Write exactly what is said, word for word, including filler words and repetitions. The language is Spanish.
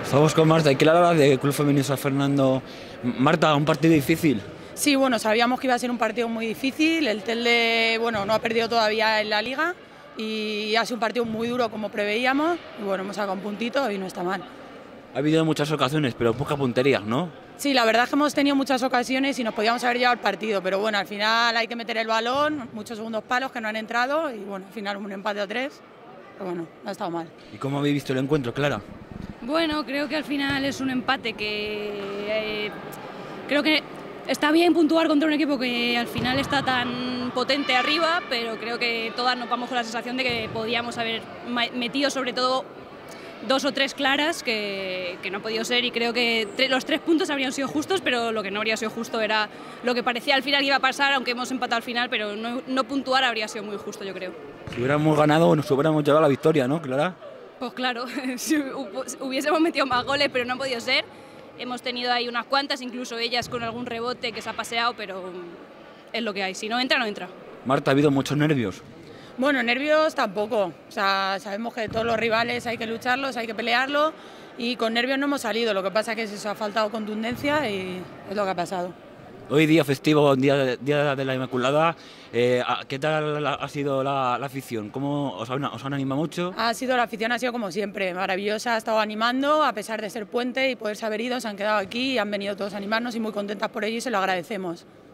Estamos con Marta y Clara de Club Femenino San Fernando. Marta, un partido difícil. Sí, bueno, sabíamos que iba a ser un partido muy difícil. El Telde, bueno, no ha perdido todavía en la Liga y ha sido un partido muy duro como preveíamos. Y bueno, hemos sacado un puntito y no está mal. Ha habido muchas ocasiones, pero poca puntería, ¿no? Sí, la verdad es que hemos tenido muchas ocasiones y nos podíamos haber llevado el partido, pero bueno, al final hay que meter el balón, muchos segundos palos que no han entrado y bueno, al final un empate a tres, pero bueno, no ha estado mal. ¿Y cómo habéis visto el encuentro, Clara? Bueno, creo que al final es un empate que eh, creo que está bien puntuar contra un equipo que al final está tan potente arriba, pero creo que todas nos vamos con la sensación de que podíamos haber metido sobre todo dos o tres claras que, que no ha podido ser, y creo que tre los tres puntos habrían sido justos, pero lo que no habría sido justo era lo que parecía al final que iba a pasar, aunque hemos empatado al final, pero no, no puntuar habría sido muy justo, yo creo. Si hubiéramos ganado nos hubiéramos llevado la victoria, ¿no, Clara? Pues claro, si hubiésemos metido más goles, pero no ha podido ser. Hemos tenido ahí unas cuantas, incluso ellas con algún rebote que se ha paseado, pero es lo que hay. Si no entra, no entra. Marta, ha habido muchos nervios. Bueno, nervios tampoco. O sea, sabemos que todos los rivales hay que lucharlos, hay que pelearlos y con nervios no hemos salido. Lo que pasa es que se ha faltado contundencia y es lo que ha pasado. Hoy día festivo, día de, día de la Inmaculada, eh, ¿qué tal ha sido la, la afición? ¿Cómo os han, os han animado mucho? Ha sido, la afición ha sido como siempre, maravillosa, ha estado animando, a pesar de ser puente y poderse haber ido, se han quedado aquí y han venido todos a animarnos y muy contentas por ello y se lo agradecemos.